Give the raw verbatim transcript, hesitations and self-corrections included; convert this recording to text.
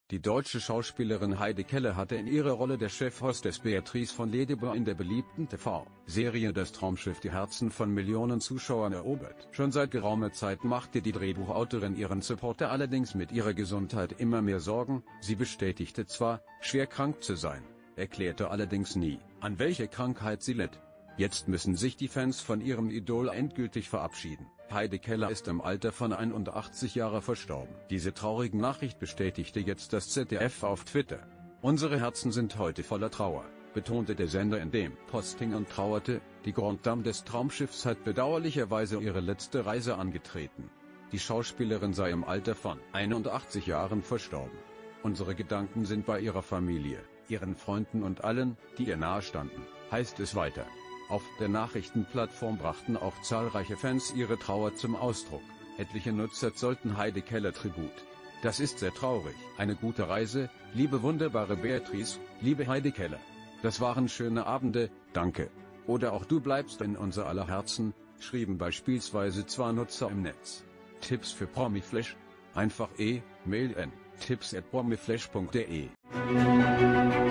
Die deutsche Schauspielerin Heidi Keller hatte in ihrer Rolle der Chefhostess Beatrice von Ledebour in der beliebten T V-Serie Das Traumschiff die Herzen von Millionen Zuschauern erobert. Schon seit geraumer Zeit machte die Drehbuchautorin ihren Supporter allerdings mit ihrer Gesundheit immer mehr Sorgen. Sie bestätigte zwar, schwer krank zu sein, erklärte allerdings nie, an welcher Krankheit sie litt. Jetzt müssen sich die Fans von ihrem Idol endgültig verabschieden. Heidi Keller ist im Alter von einundachtzig Jahren verstorben. Diese traurige Nachricht bestätigte jetzt das Z D F auf Twitter. Unsere Herzen sind heute voller Trauer, betonte der Sender in dem Posting und trauerte, die Grande Dame des Traumschiffs hat bedauerlicherweise ihre letzte Reise angetreten. Die Schauspielerin sei im Alter von einundachtzig Jahren verstorben. Unsere Gedanken sind bei ihrer Familie, ihren Freunden und allen, die ihr nahestanden, heißt es weiter. Auf der Nachrichtenplattform brachten auch zahlreiche Fans ihre Trauer zum Ausdruck. Etliche Nutzer zollten Heidi Keller Tribut. Das ist sehr traurig. Eine gute Reise, liebe wunderbare Beatrice, liebe Heidi Keller. Das waren schöne Abende, danke. Oder auch du bleibst in unser aller Herzen, schrieben beispielsweise zwei Nutzer im Netz. Tipps für Promiflash? Einfach E-Mail an tipps at promiflash punkt de.